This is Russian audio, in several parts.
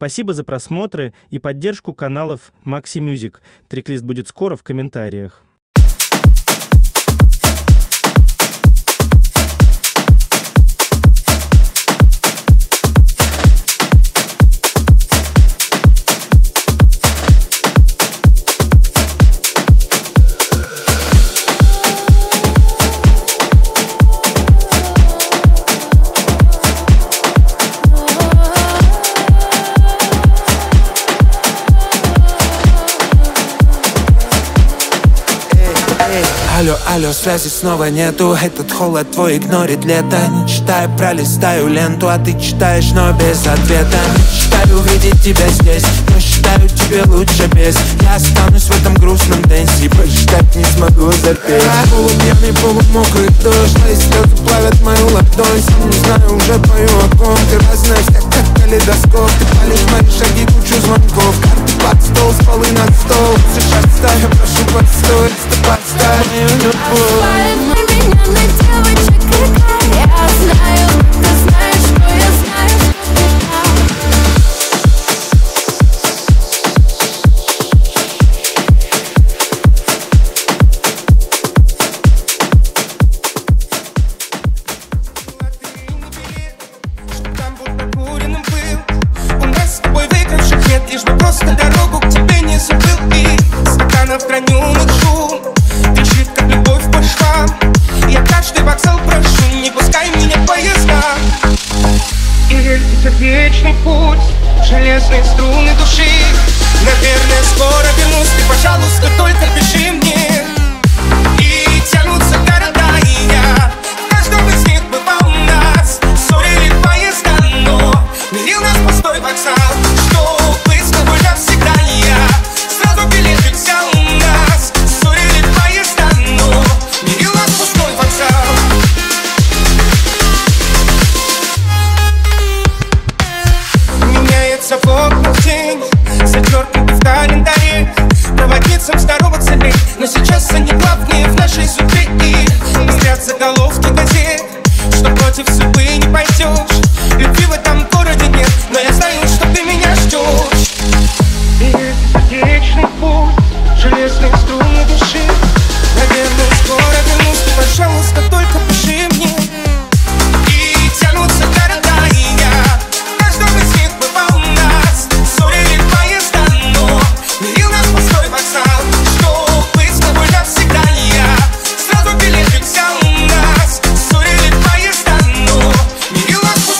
Спасибо за просмотры и поддержку каналов Maxi Music. Трек-лист будет скоро в комментариях. Алло, алло, связи снова нету. Этот холод твой игнорит лето. Не читаю, пролистаю ленту, а ты читаешь, но без ответа. Мечтаю увидеть тебя здесь, но считаю тебе лучше без. Я останусь в этом грустном дэнсе, посчитать не смогу запеть. Полупьяный, полумокрый дождь, твои слезы плавят мою ладонь. Сам не знаю, уже пою о ком. Ты разная вся, как калейдоскоп. Ты палишь мои шаги, кучу звонков. Карты под стол, с полы на стол. Сейчас ставь, прошу, подстой, подставь мою любовь. На девочек играй. Я знаю, ты знаешь, что я знаю, что там будто куриным был. У нас с тобой выигравших нет, лишь бы просто дорогу к тебе не забыл. И стаканов граненых шум кричит, как любовь пошла. Я каждый вокзал прошу, не пускай меня поезда. И это вечный путь, железные струны души. Наверное, скоро вернусь, ты, пожалуйста, только пиши мне. И тянутся города, и я в каждом из них бывал у нас. Ссорили поезда, но мирил нас пустой вокзал. Что быть с тобой навсегда, я сразу билетик взял у нас. Ссорили поезда, но мирил нас пустой вокзал. Меняется в окнах день, зачеркнутый в календаре. Проводницам здороваться лень, но сейчас они главные в нашей судьбе. И быстрят заголовки газет, что против судьбы не пойдешь. Любви в этом городе нет, но я знаю, что ты меня ждешь. И это вечный путь, железные струны души. Наверное, скоро вернусь, ты, пожалуйста, только пиши мне. И тянутся города, и я в каждом из них бывал у нас. Ссорили поезда, но мирил нас пустой вокзал. Что быть с тобой навсегда, я сразу билетик взял у нас. Ссорили поезда, но мирил нас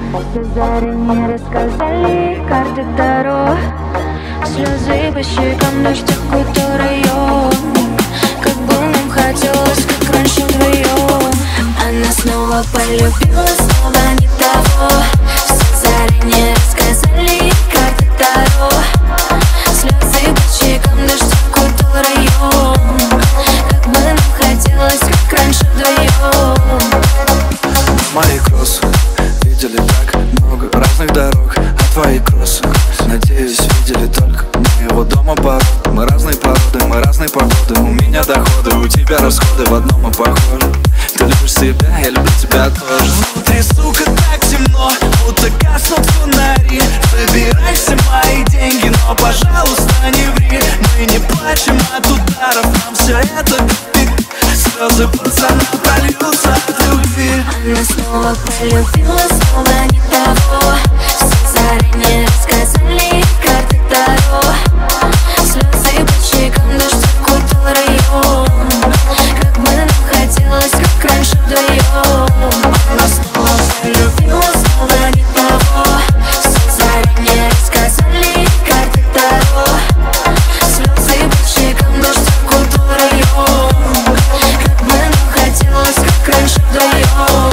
Все заранее рассказали карты Таро. Слезы по щекам, дождь окутал район. Как бы нам хотелось, как раньше вдвоем. Она снова полюбила, снова не того. Все заранее рассказали карты Таро. Слезы по щекам, дождь окутал район. Как бы нам хотелось, как раньше вдвоем. Мои кроссы видели так много разных дорог, а твои кроссы, надеюсь, видели только моего дома порог. Мы разные породы, мы разные погоды. У меня доходы, у тебя расходы, в одном мы похожи. Ты любишь себя, я люблю тебя тоже. Внутри, сука, так темно, будто гаснут фонари. Забирай все мои деньги, но, пожалуйста, не ври. Мы не плачем от ударов, нам все это купит. Слезы пацана прольются от любви. Она снова полюбила, снова не того. Все заранее рассказали карты Таро. Слезы по щекам, дождь окутал район. Как бы нам хотелось, как раньше вдвоем. Она снова полюбила, снова не того. Все заранее рассказали карты Таро. Слезы по щекам, дождь окутал район. Как бы нам хотелось, как раньше вдвоем.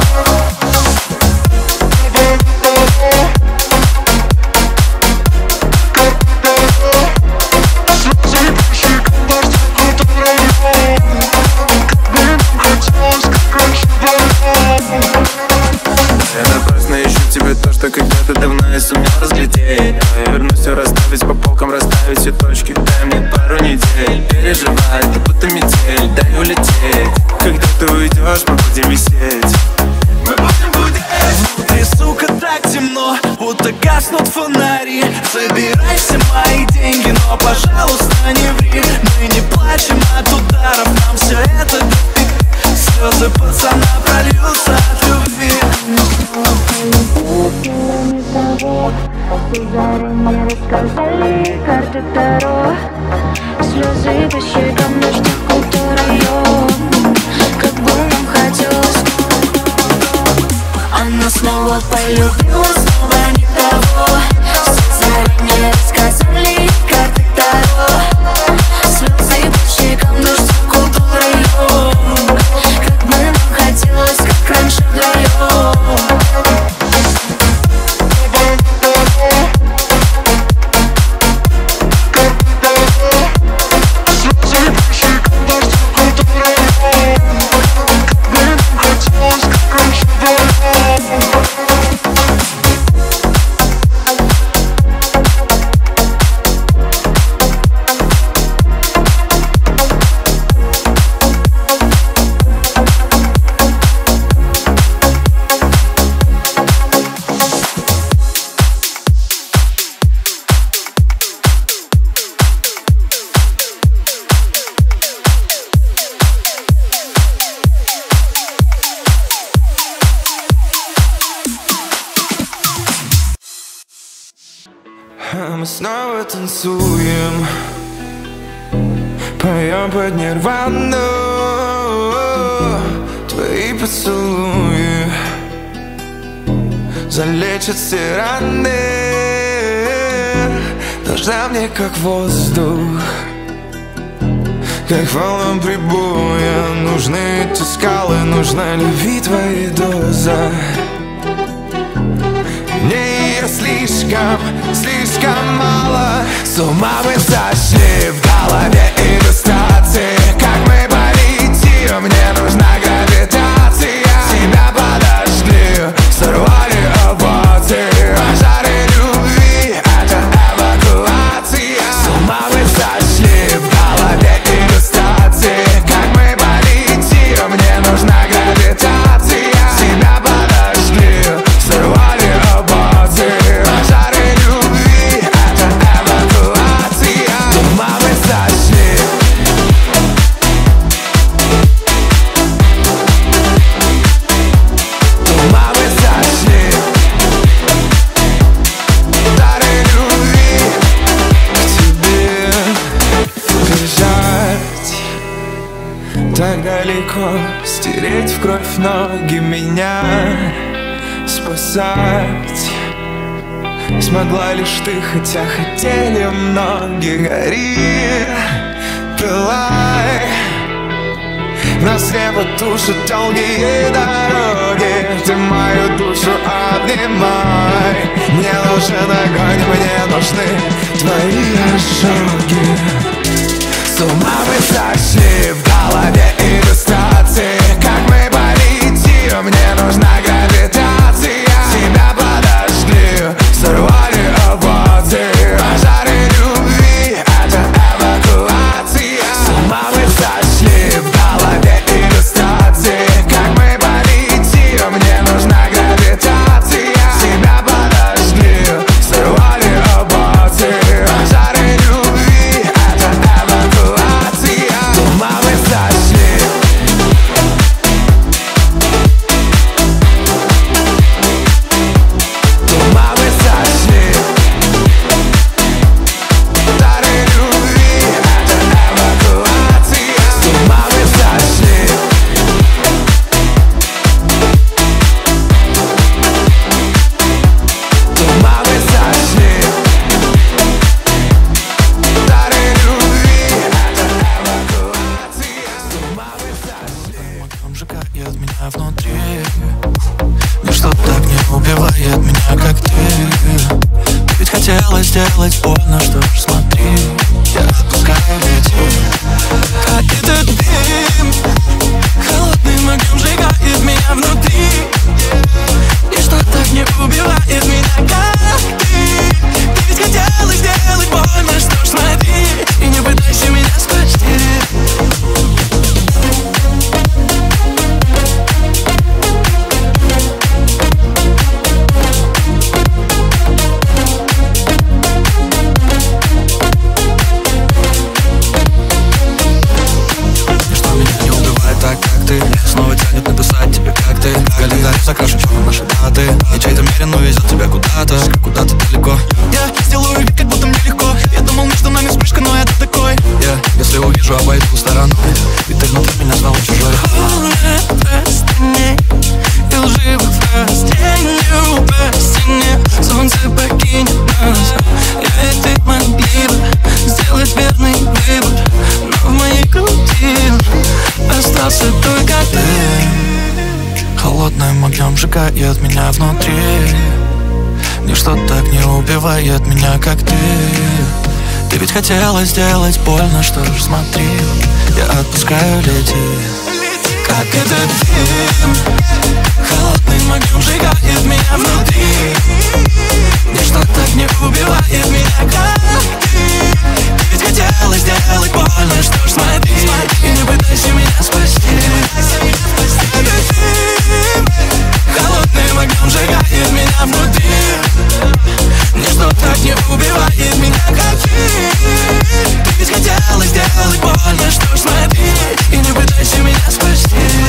Я напрасно ищу тебе то, что когда-то давно я сумел разглядеть. Я вернусь все расставить по полкам, расставить все точки. Дай мне пару недель переживать, ты будто метель, дай улететь. Когда ты уйдешь, мы будем висеть. Мы будем гудеть. Внутри, сука, так темно, будто гаснут фонари. Забирай все мои деньги, но, пожалуйста, не ври. Мы не плачем от ударов, нам все это купит. Слезы пацана прольются от любви. Все заранее рассказали карты Таро. Слезы по щекам, дождь окутал район. Как бы нам хотелось. Она снова полюбила, снова не того. Все заранее рассказали карты Таро. Слезы по щекам, дождь окутал район. Как бы нам хотелось, как раньше вдвоем. Мы снова танцуем, поем под нирвану. Твои поцелуи залечат все раны. Нужна мне как воздух, как волнам прибоя. Нужны эти скалы, нужна любви твоя доза. Мне ее слишком, слишком мало. С ума мы сошли, в голове иллюстрации. Как мы полетим, мне нужна гравитация. Себя подожгли, сорвали апатии. Пожары любви, это эвакуация. С ума мы сошли, в голове иллюстрации. Как мы полетим, мне нужна гравитация. Себя подожгли, сорвали апатии. Пожары любви, это эвакуация. С ума мы сошли. С ума мы сошли. Пожары любви. К тебе бежать так далеко, стереть в кровь ноги меня. С спасать смогла лишь ты, хотя хотели многие. Гори, пылай, нас слепо тушат долгие дороги. Ты мою душу обнимай. Мне нужен огонь, мне нужны твои ожоги. С ума мы сошли, в голове иллюстрации. Как мы полетим, мне нужна гравитация. Тебя подожгли, сорвали овации. Пожары любви, это эвакуация. С ума мы сошли, в голове иллюстрации. Как мы полетим, мне нужна гравитация. Тебя подожгли, сорвали овации. Пожары любви, это эвакуация. С ума мы сошли. Сделать больно, что ж, смотри, я отпускаю лететь. Как этот дым холодным огнем сжигает меня внутри. Ничто так не убивает меня, как ты. Ты ведь хотела сделать больно, что ж, смотри, и не пытайся меня спасти. Снова тянет написать тебе, как ты. Календарь закрашен черным наши даты. И чей-то мерен увезет тебя куда-то, куда-то далеко. Я сделаю вид, как будто мне легко. Я думал, между нами вспышка, но я такой. Я, если увижу, обойду стороной. Ведь ты внутри меня знала чужой. Холодно простыней и лживых фраз. Тенью по стене солнце покинет нас. Я и ты могли бы сделать верный выбор, но в моей груди остался только ты. Холодным огнем сжигает меня внутри. Ничто так не убивает меня, как ты. Ты ведь хотела сделать больно, что ж, смотри, я отпускаю лететь. Как этот дым холодным огнем сжигает меня внутри. Ничто так не убивает меня, как ты. Ты ведь хотела сделать больно, что ж, смотри, и не пытайся меня спасти. Этот дым холодным огнем сжигает меня внутри. Ничто так не убивает меня, как ты. Ты ведь хотела сделать больно, что ж, смотри, и не пытайся меня спасти.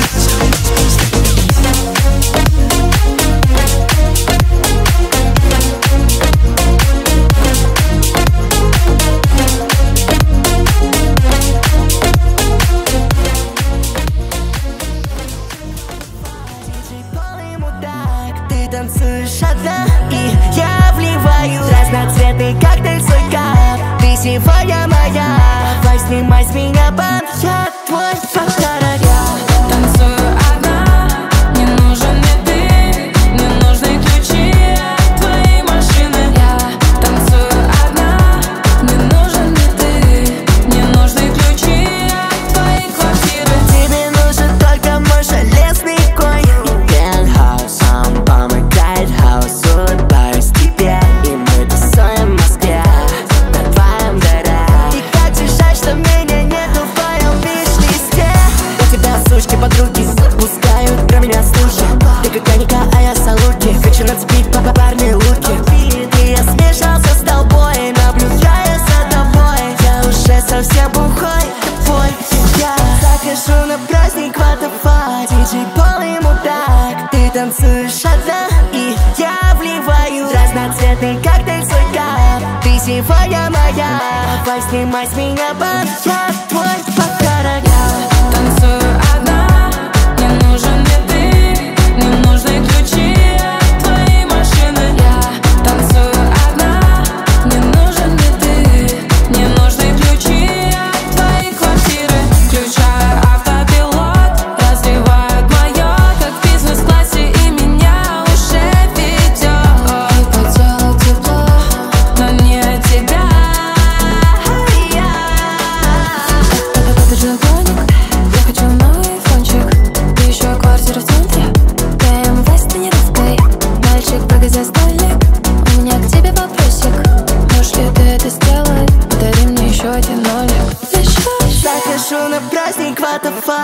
Танцуешь одна, и я вливаю разноцветный коктейль в свой кап. Ты сегодня моя, давай снимай с меня бант. Я твой фотограф. Я танцую одна, не нужен мне ты, не нужны ключи от твоей машины. Я танцую одна, не нужен мне ты, не нужны ключи от твоей квартиры. Тебе нужен только мой железный конь и пентхаус. Хаус, улыбаюсь тебе, и мы тусуем в Москве на твоем дыре. И как же жаль, что меня нету в твоем виш-листе. У тебя сучки подруги пускают про меня слухи. Ты как Аника, а я Салуки. Хочу нацепить по парные луки. И я смешался с толпой, наблюдая за тобой. Я уже совсем бухой, твой я. Захожу на праздник What the fuck. Диджей полный мудак. Ты танцуешь одна, и я вливаю разноцветный коктейль в свой кап. Ты сегодня моя, давай снимай с меня бант. Я твой фотограф. Я танцую одна, не нужен мне ты, не нужны ключи от твоей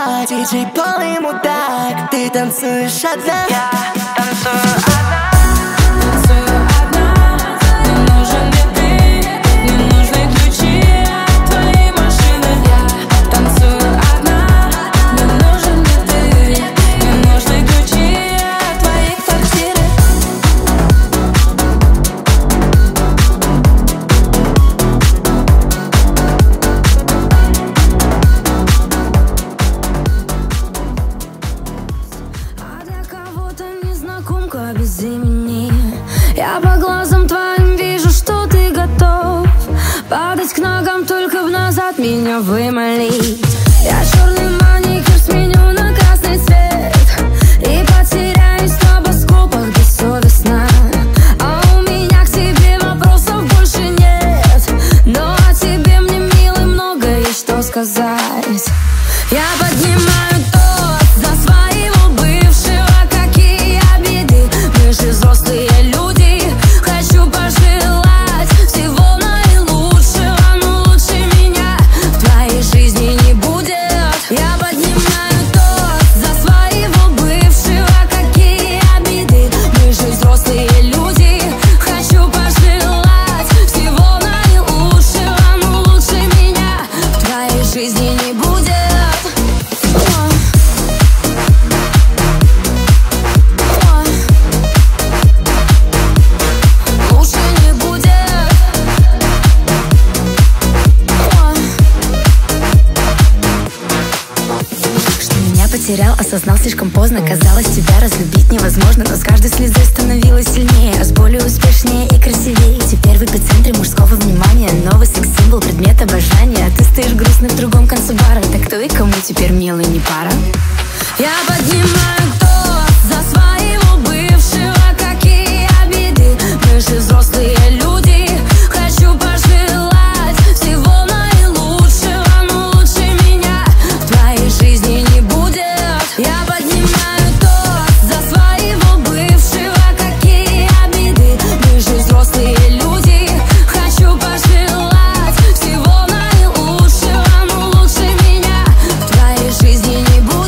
танцевать. Диджей полный мудак, ты танцуешь одна. Я танцую одна. Танцую одна. Не нужен мне ты, не нужны ключи от твоей машины. Я танцую одна. Не нужен мне ты, не нужны ключи от твоей квартиры. А для кого-то незнакомка без имени. Я по глазам твоим вижу, что ты готов падать к ногам, только в назад меня вымолить. Я черный маникюр сменю на красный цвет и потеряюсь в небоскопах бессовестно. А у меня к тебе вопросов больше нет, но о тебе мне, милый, много есть что сказать. Я поднимаю тост за своего бывшего. Какие обиды, мы же взрослые люди. Хочу пожелать всего наилучшего, но лучше меня в твоей жизни не будет. Я поднимаю тост за своего бывшего. Какие обиды, мы же взрослые люди. Хочу пожелать всего наилучшего, но лучше меня в твоей жизни не будет. Лучше не будет. Что меня потерял, осознал слишком поздно. Казалось, тебя разлюбить невозможно, но с каждой слезой становилось сильнее, а с болью успешнее и красивее. Теперь в эпицентре мужского внимания, новый секс-символ, предмет обожания. А ты стоишь грустный в другом конце бара. Так кто и кому теперь, милый, не пара? Я поднимаю тост за своего бывшего. Какие обиды, мы же взрослые люди. Хочу пожелать всего наилучшего, но лучше меня в твоей жизни не будет. Я поднимаю тост за своего бывшего. Какие обиды, мы же взрослые люди. Хочу пожелать всего наилучшего, но лучше меня в твоей жизни не будет.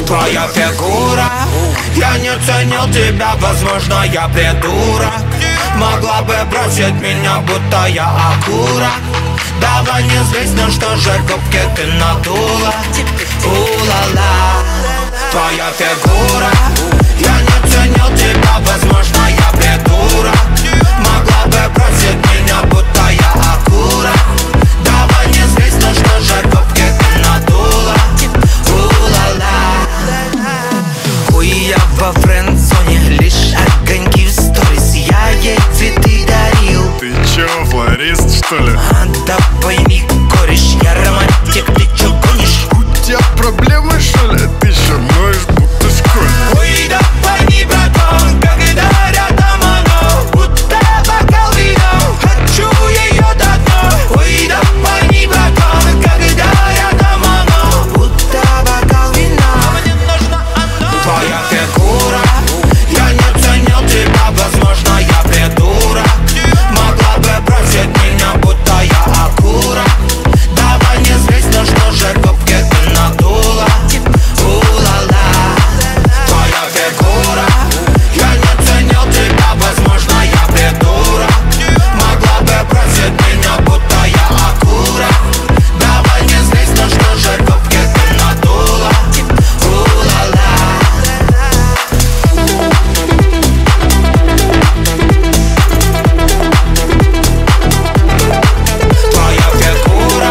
Твоя фигура, я не ценил тебя, возможно, я придурок. Могла бы бросить меня, будто я окурок. Давай не злись, ну что же губки ты надула. У-ла-ла. Твоя фигура, я не ценил тебя, возможно, я придурок. Могла бы бросить меня, будто я окурок. Давай не злись, ну что же губки ты надула. У-ла-ла. Ой, я во френд-зоне, лишь огоньки в сторис. Я ей цветы дарил. Ты чё, флорист, что ли? Да пойми, кореш, я романтик, ты чё гонишь? У тебя проблемы, что ли? Ты чё ноешь, будто школьник? Ой, да пойми, братан, когда рядом оно, будто бокал вина. Хочу ее до дна. Ой, да пойми, братан, когда рядом оно, будто бокал вина. Мне нужно оно. Твоя фигура, я не ценил тебя, возможно, я придурок. Могла бы бросить меня, будто я окурок. Давай не злись, ну что же губки ты надула. У-ла-ла. Твоя фигура, я не ценил тебя, возможно, я придурок. Могла бы бросить меня, будто я окурок. Давай не злись, ну что же губки ты надула. У-ла-ла. Твоя фигура.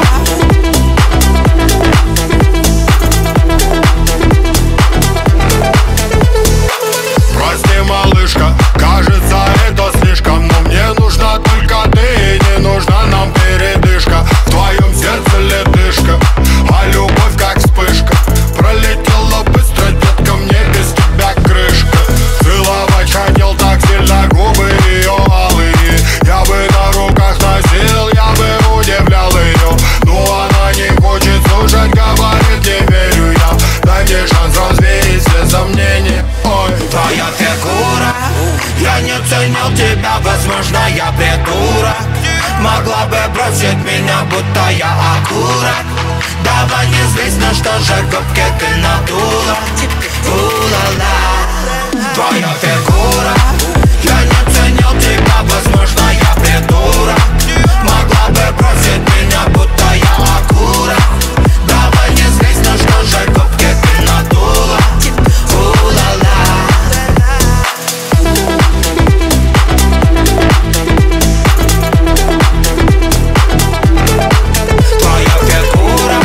Прости, малышка, кажется, это слишком. Но мне нужна только ты, и не нужна нам передышка. В твоем сердце ледышка, а любовь как вспышка. Пролетела быстро, детка, мне без тебя крышка. Целовать хотел так сильно губы ее алые. Я бы на руках носил, я бы удивлял ее. Но она не хочет слушать, говорит, не верю я. Дай мне шанс развеять все сомнения. Ой, Твоя фигура, я не ценил тебя, возможно, я придурок. Могла бы бросить меня, будто я окурок. Давай не злись, ну что же губки ты надула. У-ла-ла. Твоя фигура, я не ценил тебя, возможно, я придурок. Могла бы бросить меня, будто я окурок. Давай не злись, ну что же губки ты надула. У-ла-ла. Твоя фигура.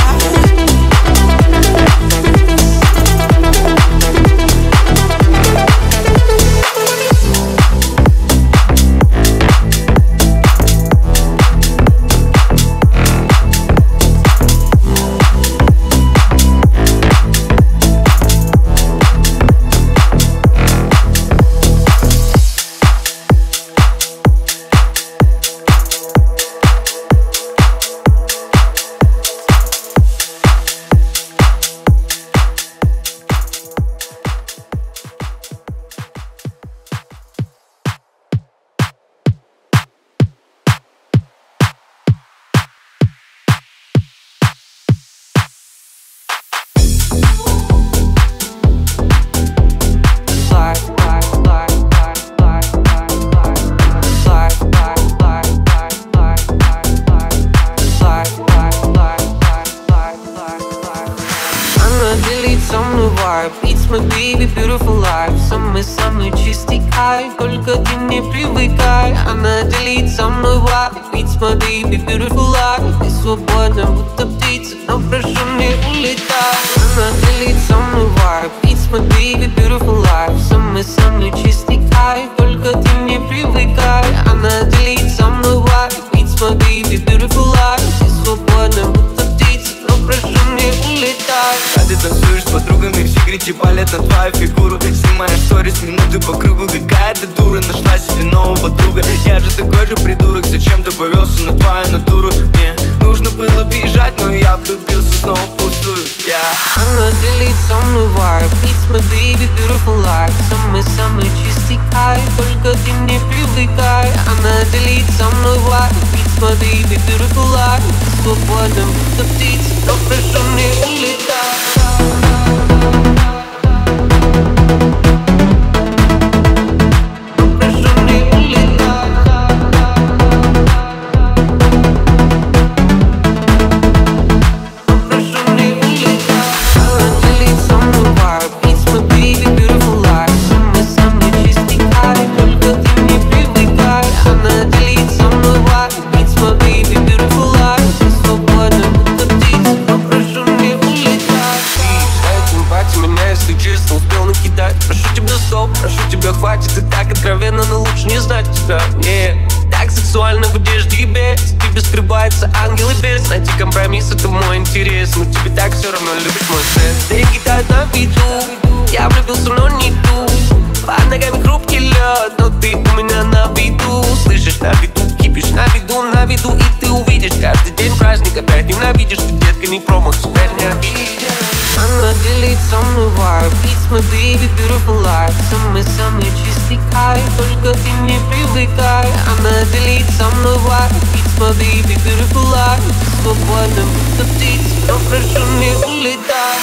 my baby, beautiful life. Самый чистый кайф, только ты не привыкай. Она делит со мной vibe. It's my baby, beautiful life. Ты свободна, будто птица, но прошу не улетай. Она делит со мной vibe. It's my baby, beautiful life. Самый чистый кайф, только ты не привыкай. Она делит со мной vibe. It's my baby, beautiful life. Ты свободна, будто птица, но прошу не улетай. Ты танцуешь с подругами, все кричи палят на твою фигуру. Снимаешь сторис, минуты по кругу. Какая-то дура нашла себе нового друга. Я же такой же придурок, зачем-то повелся на твою натуру. Мне нужно было бежать, но я влюбился снова впустую. Она делит со мной vibe. It's my baby, beautiful life. Самый чистый кайф, только ты не привыкай. Она делит со мной vibe. It's my baby, beautiful life. Ты свободна, будто птица, но прошу не улетай. Найти компромисс — это мой интерес. Но тебе так все равно любишь мой сет. Деньги тают на виду, я влюбился, но не ту. Под ногами хрупкий лед, но ты у меня на виду. Слышишь, на виду, кипишь на виду. И ты увидишь, каждый день праздник. Опять ненавидишь, ты, детка, не промах, теперь не обидишь. Она делит со мной vibe. It's my baby, beautiful life. Самый-самый чистый кайф, только ты не привыкай. Она делит со мной vibe. It's my baby, beautiful life. Ты свободна, будто птица, но прошу, не улетай.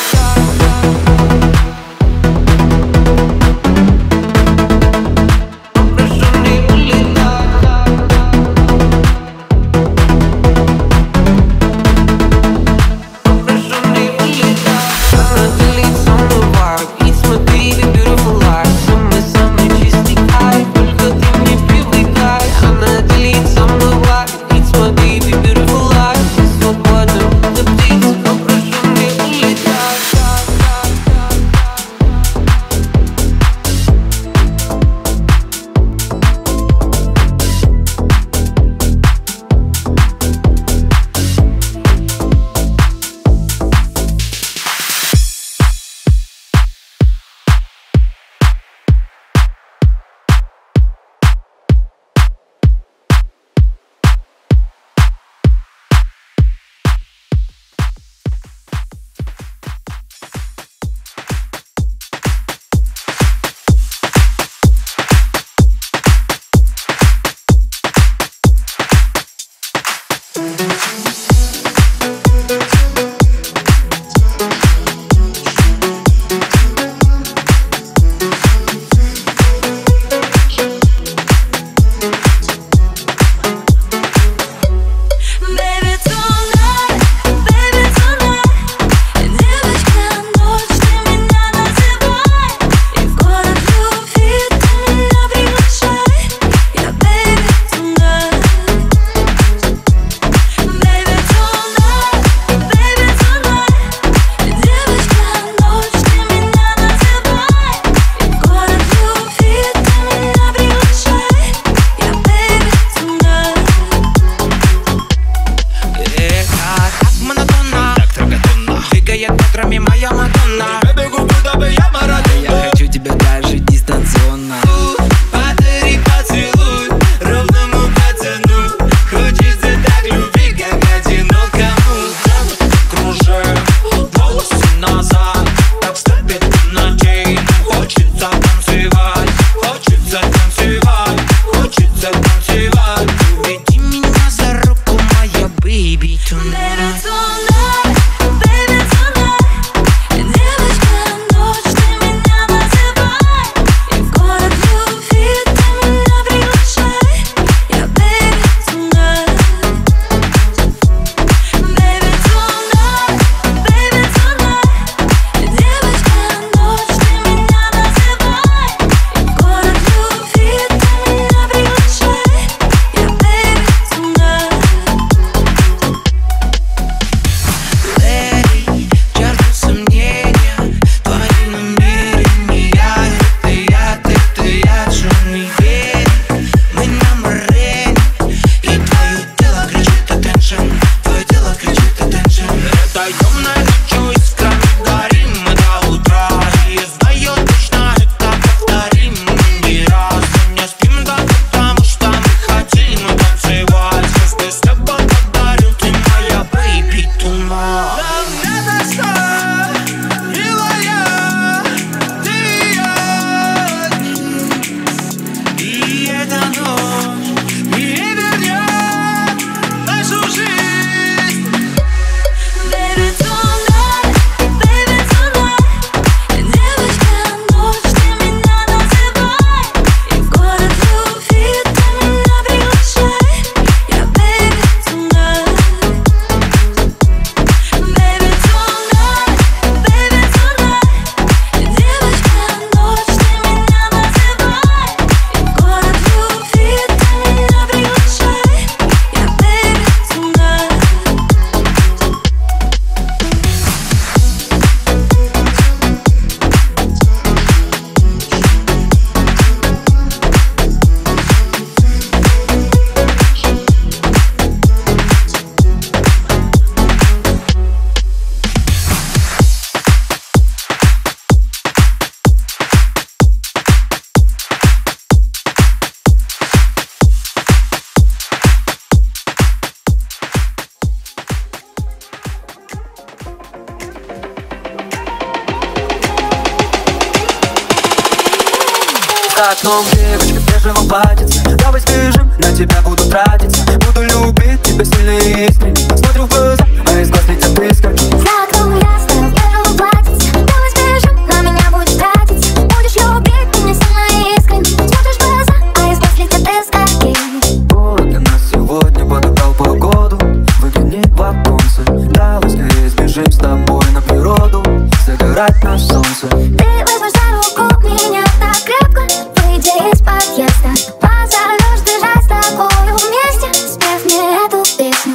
За окном девочка в бежевом платьице. Давай сбежим, на тебя буду тратиться. Буду любить тебя сильно и искренне. Смотрю в глаза, а из глаз летят искорки. За окном ясно, в бежевом платьице. Давай сбежим, на меня будешь тратиться. Будешь любить меня сильно и искренне. Смотришь в глаза, а из глаз летят искорки. Город для нас сегодня подобрал погоду. Выгляни в оконце. Давай скорее сбежим с тобой на природу. Загорать на солнце. Ты возьмешь за руку меня так крепко. Выйди из подъезда. Позовешь бежать с тобою вместе. Спев мне эту песню.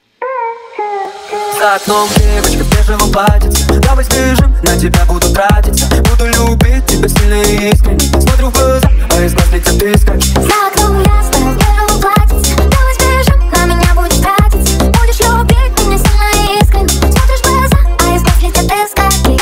За окном девочка в бежевом платьице. Давай сбежим, на тебя буду тратиться. Буду любить тебя сильно и искренне. Смотрю в глаза, а из глаз летят искорки. За окном ясно, в бежевом платьице. Давай сбежим, на меня будешь тратиться. Будешь любить меня сильно и искренне. Смотришь в глаза, а из глаз летят искорки.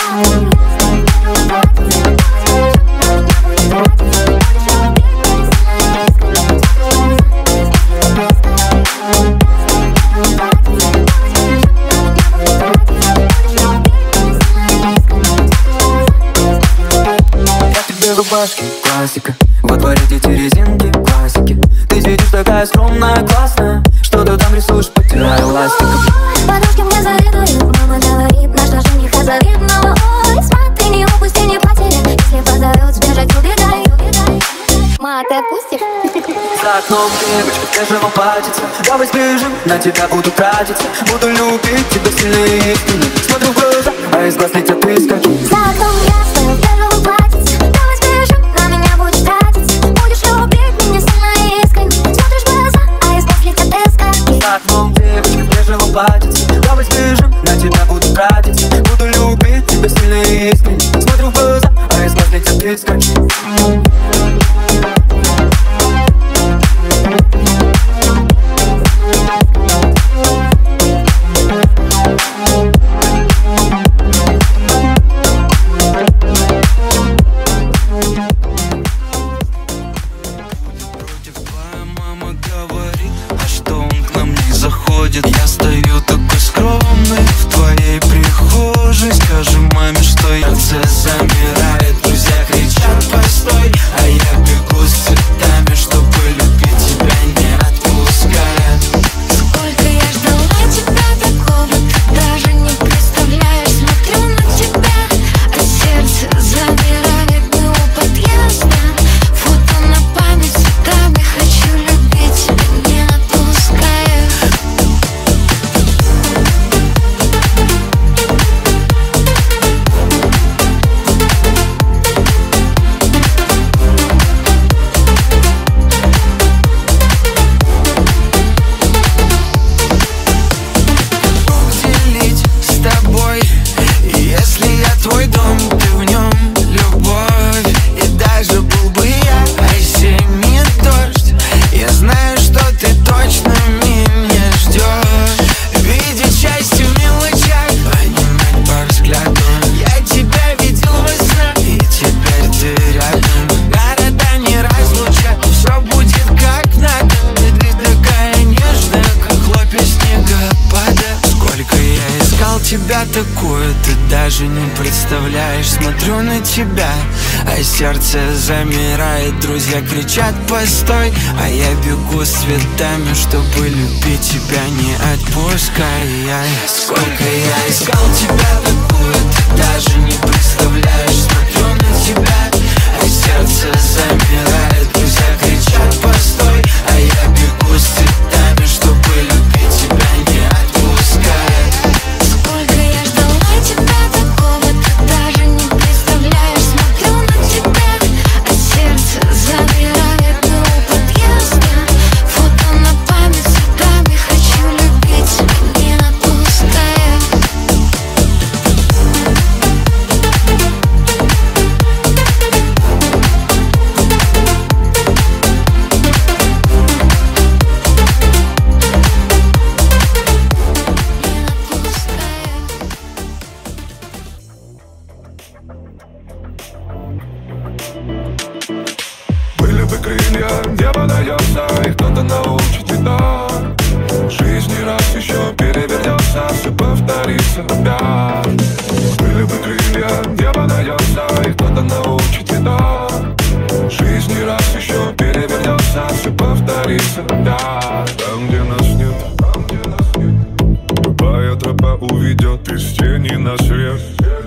Рубашки, классика. Во дворе дети резинки, классики. Ты сидишь такая скромная, классная. Что ты там рисуешь, потирая ластиком. Подружки мне завидуют. Мама говорит, наш жениха завидного. Ой, смотри, не упусти, не потери. Если позовет, сбежать, убегай. Ма, ты отпустишь? За окном девочка в бежевом платьице. Давай сбежим, на тебя буду тратиться. Буду любить тебя сильно и искренне. Смотрю в глаза, а из глаз летят искорки. За окном ясно, в бежевом платьице. Давай сбежим, на меня будешь тратиться. Будешь любить меня сильно и искренне. Смотришь в глаза, а из глаз летят искорки. За окном девочка в бежевом платьице. Давай сбежим, на тебя буду тратиться. Буду любить тебя сильно и искренне. Смотрю в глаза, а из глаз летят искорки. Я стою такой скромный в твоей прихожей. Скажи маме, что сердце замирает. Друзья кричат постой, а я бегу с цветами, чтобы любить тебя, не отпуская. Сколько я ждала тебя такого, ты даже не представляешь. Смотрю на тебя, а сердце замирает до подъезда. Фото на память цветами, хочу любить тебя, не отпуская. Делить с тобой, если я твой дом, ты в нем любовь. И даже был бы я осенний дождь, я знаю, что ты точно меня ждешь. Видеть счастье в мелочах, понимать по взгляду. Я тебя видел во снах, и теперь ты рядом. Города не разлучат, все будет как надо. Ты такая нежная, как хлопья снегопада. Сколько я искал тебя такую, ты даже не представляешь. Смотрю на тебя, а сердце замирает. Друзья кричат постой, а я бегу с цветами, чтобы любить тебя, не отпуская. Сколько я искал тебя такую, ты даже не представляешь. Смотрю на тебя, а сердце замирает. Друзья кричат постой, а я бегу с цветами, чтобы любить тебя, не отпуская. Сколько я ждала тебя такого, ты даже не представляешь. Смотрю на тебя, а сердце замирает до подъезда. Фото на память цветами, хочу любить тебя, не отпуская. Были бы крылья, небо дается, и кто-то научит летать. Жизнь не раз еще перевернется, все повторится опять. Были бы крылья, небо дается, и кто-то научит летать. Жизнь не уведет из тени на свет.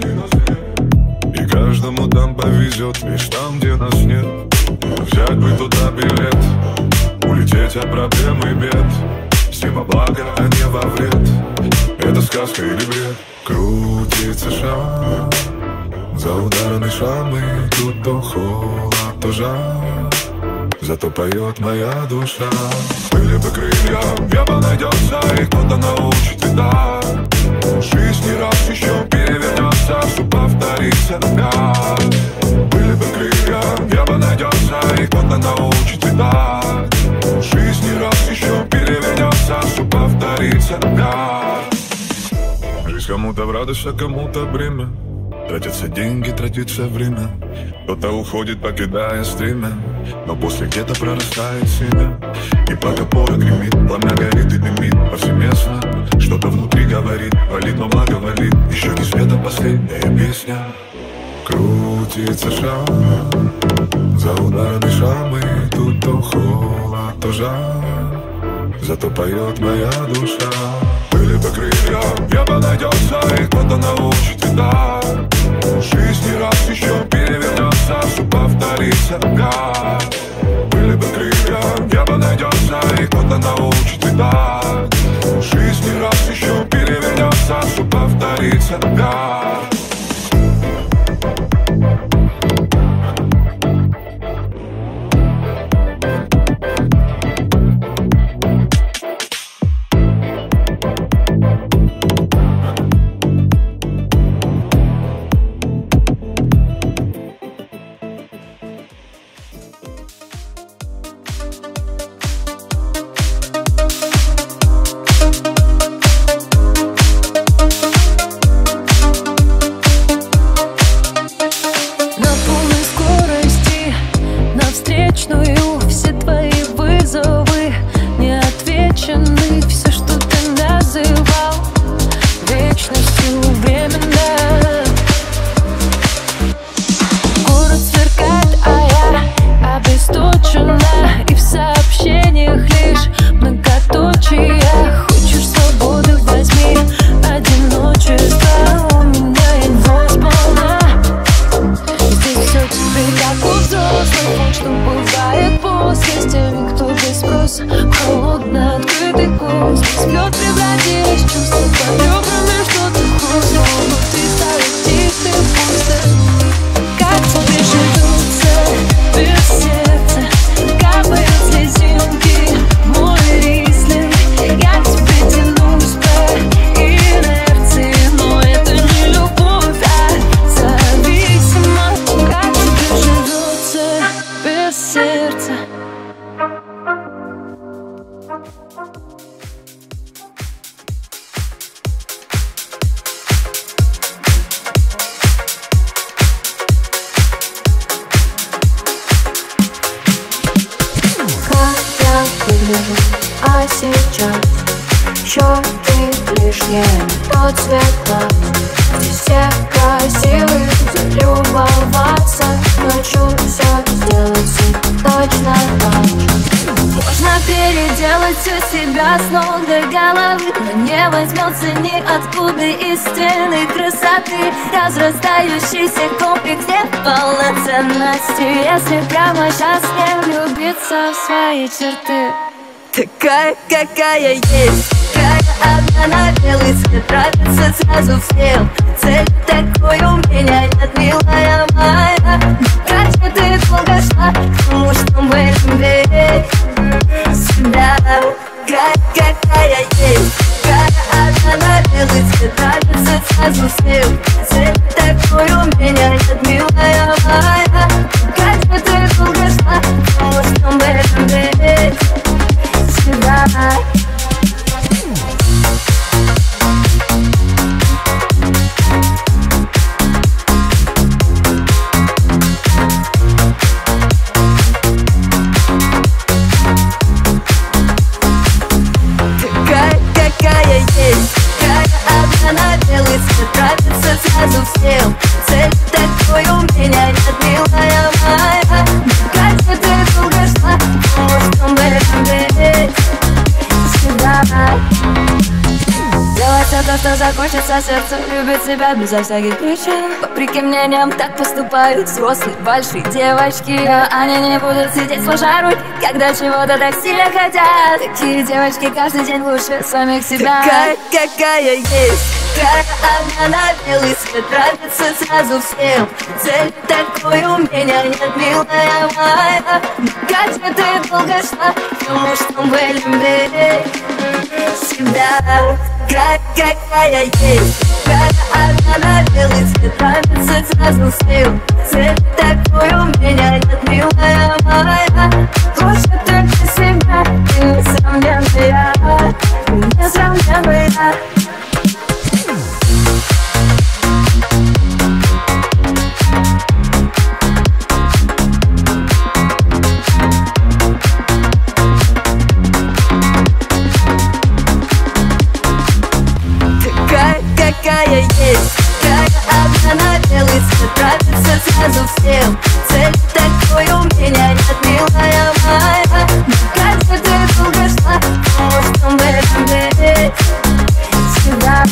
И каждому там повезет, лишь там, где нас нет. Взять бы туда билет, улететь от проблем и бед. Всем во благо, а не во вред. Это сказка или бред? Крутится шар за ударами шрамы. Тут то холод, то жар, зато поет моя душа. Были бы крылья, небо найдется, и кто-то научит и так. Жизнь не раз еще перевернется, все повторится опять. Были бы крылья, небо найдется, и кто-то научит и так. Жизнь не раз еще перевернется, все повторится опять. Жизнь кому-то в радость, а кому-то бремя. Тратятся деньги, тратится время. Кто-то уходит, покидая стремя, но после где-то прорастает семя. И пока пора гремит, пламя горит и дымит повсеместно. Что-то внутри говорит, валит, но благоволит. Еще не света последняя песня. Крутится шар за ударами шрамы. Тут то холод, то жар, зато поет моя душа. Были бы крылья, небо найдется, и кто-то научит и так. Жизнь не раз еще перевернется, все повторится опять. Были бы крылья, небо найдется, и кто-то научит и так. Жизнь не раз еще перевернется, все повторится опять. А сейчас щеки лишние, тот цвет глаз. Здесь все красивые, залюбоваться. Хочу все сделать точно так же. Можно переделать все себя с ног до головы, но не возьмется ниоткуда истинной красоты. Разрастающийся комплекс неполноценности, если прямо сейчас не влюбиться в свои черты. Такая, какая есть, какая одна на белый свет. Нравится сразу всем, цель такой у меня нет, милая моя. Как же ты долго шла к тому, чтобы верить сюда. Какая есть, какая одна на белый цвет. Нравится сразу всем, цель такой у меня нет, милая моя. Как же ты долго шла к тому, чтобы верить сюда. Какая есть, какая одна на белый свет. Нравится сразу всем, цель такой у меня нет, милая моя. Как же ты долго шла, потому что мы любим сюда. Делай все то, что захочешь, хочется сердцу любить себя безо всяких причин. Вопреки мнениям так поступают взрослые большие девочки. Они не будут сидеть сложа руки, когда чего-то так сильно хотят. Такие девочки каждый день лучше самих себя. Какая есть, как одна на белый свет, нравится сразу всем. Цель такой у меня нет, милая моя. Где ты долго шла, потому что мы любили себя. Какая есть, как одна на белый свет, нравится сразу всем. Цель такой у меня нет, милая моя. Лучше только себя, ты несравненная, несравненная. Какая есть, как одна на белый свет, нравится сразу всем. Цель такой у меня нет, милая моя. Где ты долго шла, потому что мы любили себя.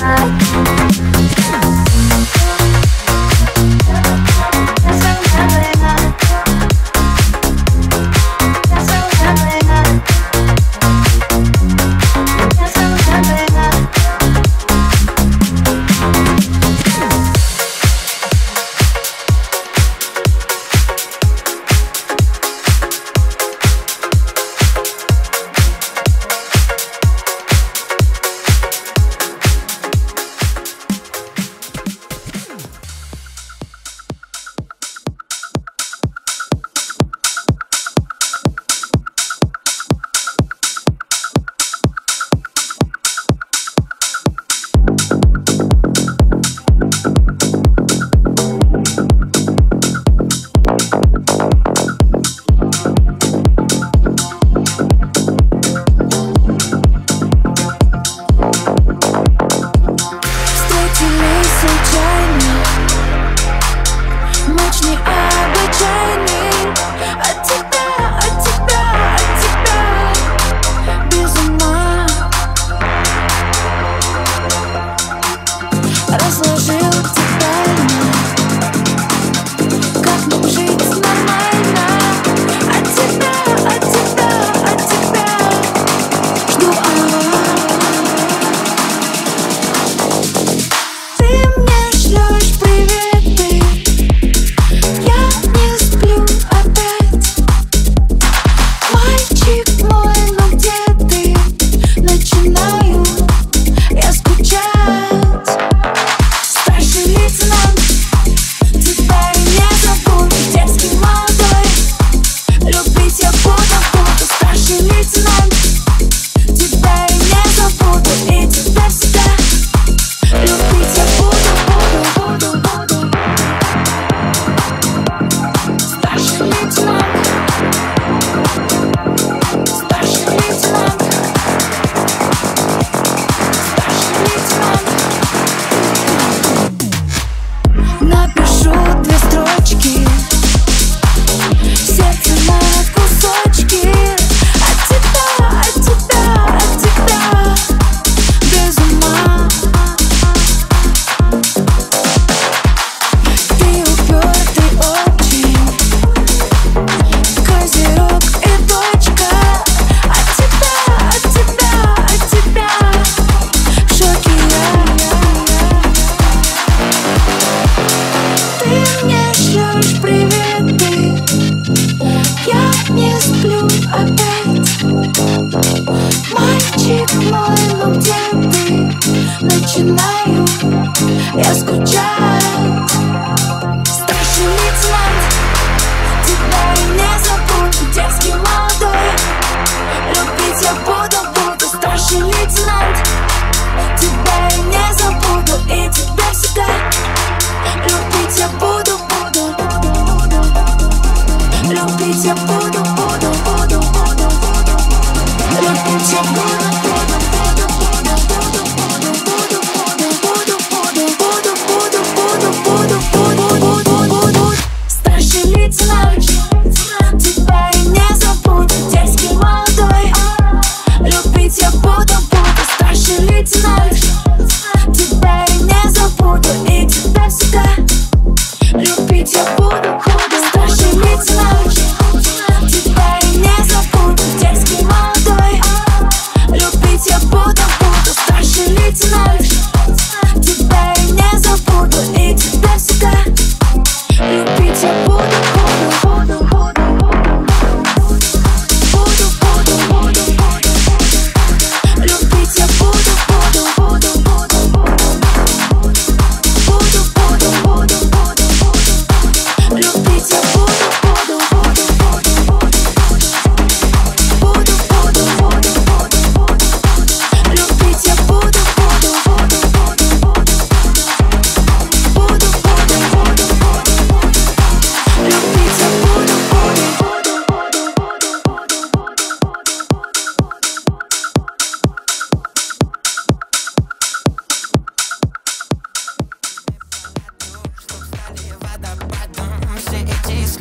Начинаю я скучать. Старший лейтенант, тебя я не забуду. Детский молодой, любить я буду. Старший лейтенант, тебя я не забуду. И тебя всегда любить я буду. Любить я буду. Любить я буду.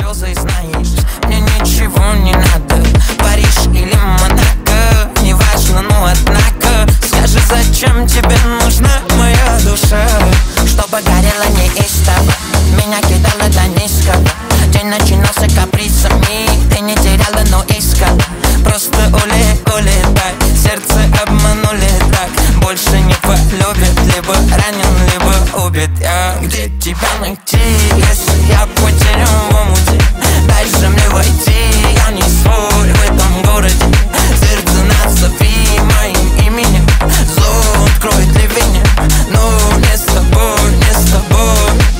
слезы, знаешь, мне ничего не надо. Париж или Монако, неважно, но однако скажи, зачем тебе нужна моя душа? Чтобы горела неистово, меня кидало до низкого. День начинался капризами, ты не теряла, но искала. Просто улетай, сердце обманули так. Больше не полюбит, либо ранен, либо убит. Где тебя найти, если я потерян в омуте? Дальше мне войти, я не свой в этом городе. Сердце назови моим именем, зло откроет ливень. Но не с тобой, не с тобой.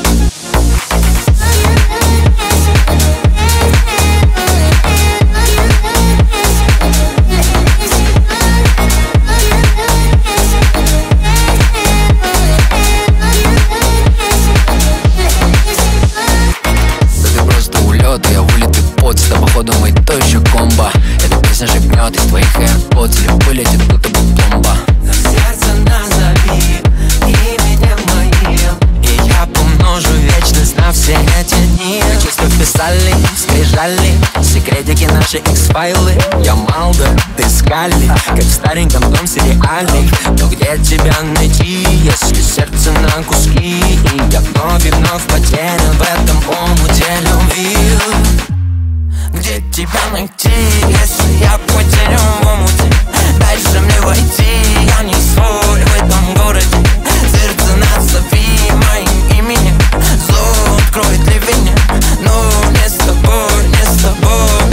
Я вылитый пот, с тобой походу мой то еще комбо. Эта песня же гнет из твоих AirPods, или вылетит будто бы бомба. На сердце назови именем моим, и я помножу вечность на все эти дни. Чувства писали, скрижали, секретики наши X-файлы. Я Малдо, ты Скалли, как в стареньком том сериале. Но где тебя найти, если сердце на куски? И я вновь и вновь потерян в этом омуте любви. Где тебя найти, если я потерян в омуте? Дальше мне войти, я не свой в этом городе. Сердце назови моим именем, зло откроет ливень. Но не с тобой, не с тобой.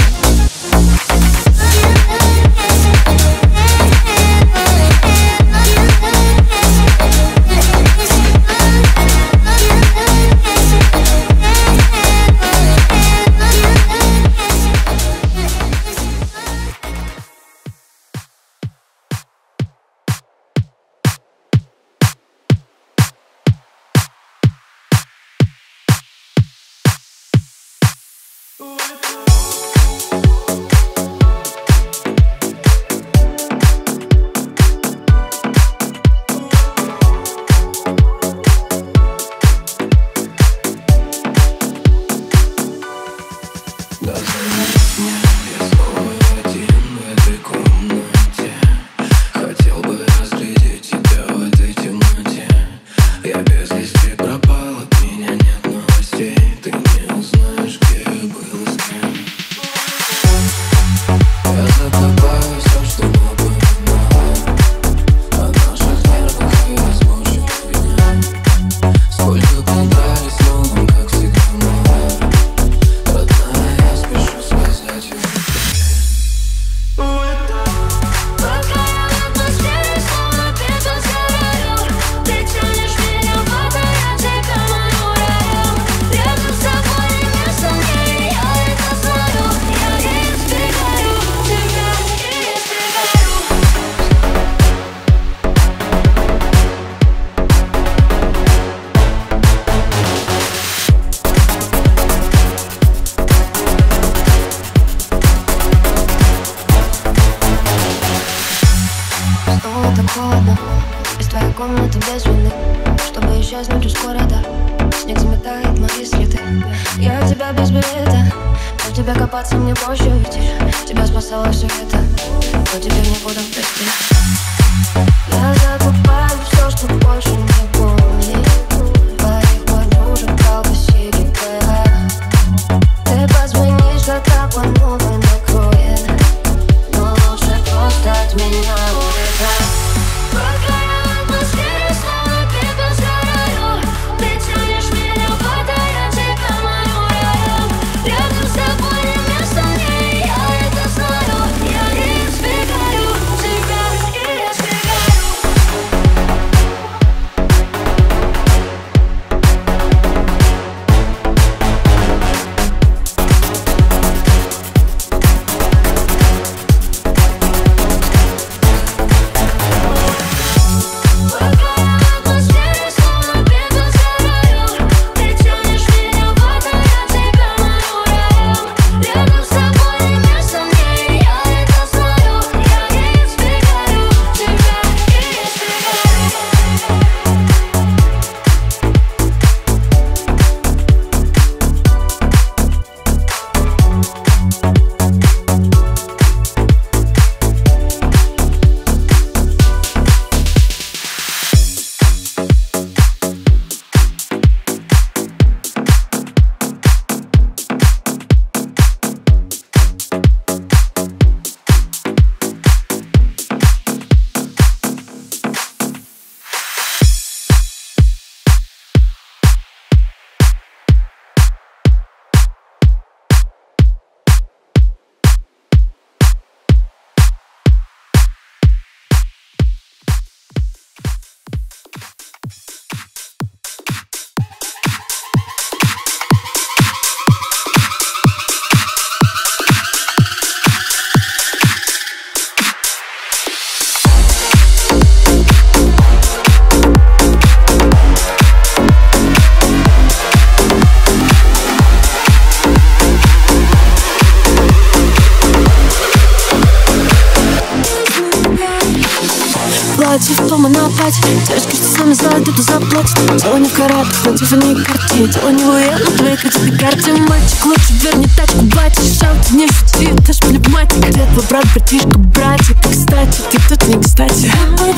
дома на пать. Девочки, что с нами знают, это заплатит. Дело не в каратах, на Тиффани карте. Дело не в уе, на твоей кредитной карте. Мальчик, лучше верни тачку, батя. Шаут, не шути, это ж пневматик. Где твой брат, братишка, братик? Ты, кстати, ты кто-то не кстати.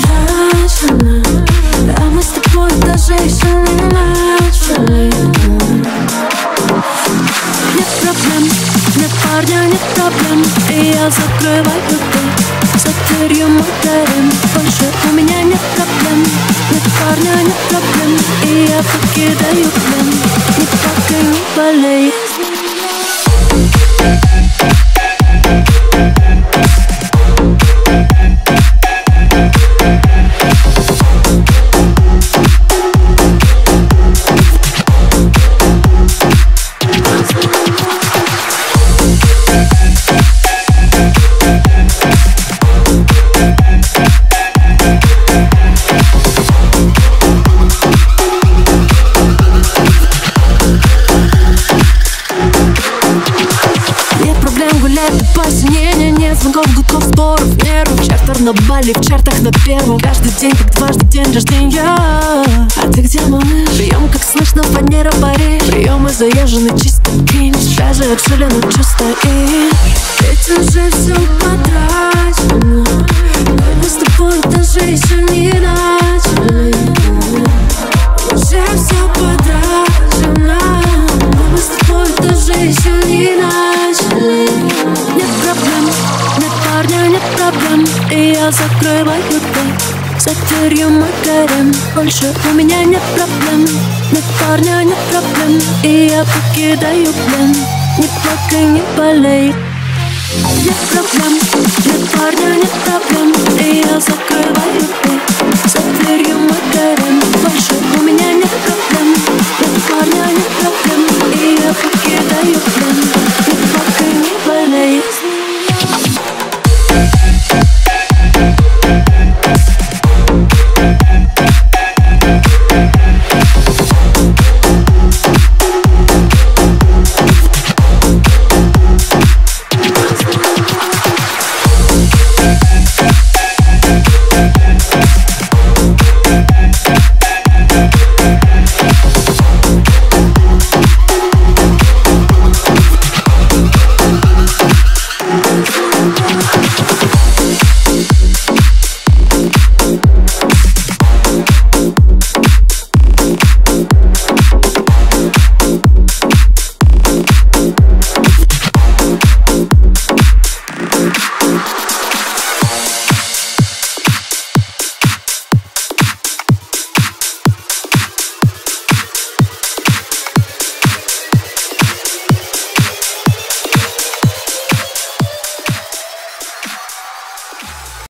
А мы с тобой даже еще не начали. Нет проблем, нет парня, нет проблем. И я закрываю дверь за дверью мой гарем. Больше у меня нет проблем. Нет парня, нет проблем. И я покидаю плен. Не плакай, не болей. Звонков, гудков, споров, нервов. Чартер на Бали, в чартах на первом. Каждый день, как дважды день рождения. А ты где, малыш? Прием, как слышно, фанера Париж. Приемы заезжены, чисто кринж. Даже отжили, но чувство и ведь уже все потрачено. Но мы с тобой даже еще не начали. Уже все потрачено. Но мы с тобой даже еще не начали. Нет проблем, нет парня, нет проблем. И я закрываю дверь за дверью мой гарем. Больше у меня нет проблем. Нет парня, нет проблем. И я покидаю плен. Не плакай, не болей. Нет проблем, нет парня, нет проблем. И я закрываю дверь за дверью мой гарем. Больше у меня нет проблем.